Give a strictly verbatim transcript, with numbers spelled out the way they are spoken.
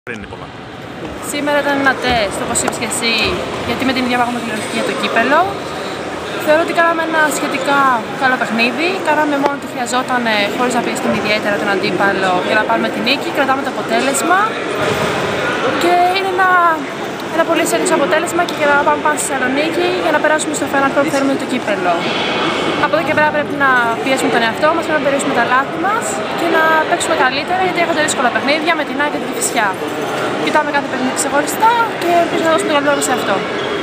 Σήμερα ήταν ένα τεστ, όπως είπες και εσύ, γιατί με την ίδια πάγαμε τηλεοπτική για το κύπελλο. Θεωρώ ότι κάναμε ένα σχετικά καλό παιχνίδι. Κάναμε μόνο ό,τι χρειαζόταν χωρίς να πιεστούμε ιδιαίτερα τον αντίπαλο για να πάρουμε την νίκη. Κρατάμε το αποτέλεσμα και είναι ένα, ένα πολύ serious αποτέλεσμα και για να πάμε πάνω στη Θεσσαλονίκη για να περάσουμε στο Final Four που θέλουμε το κύπελλο. Από εδώ και πέρα πρέπει να πιέσουμε τον εαυτό μας, πρέπει να περιορίσουμε τα λάθη μας και να παίξουμε καλύτερα γιατί έχονται δύσκολα παιχνίδια με την ΑΕΚ και την Κηφισιά. Κοιτάμε κάθε παιχνίδι ξεχωριστά και ελπίζω να δώσουμε το καλύτερο μας σε αυτό.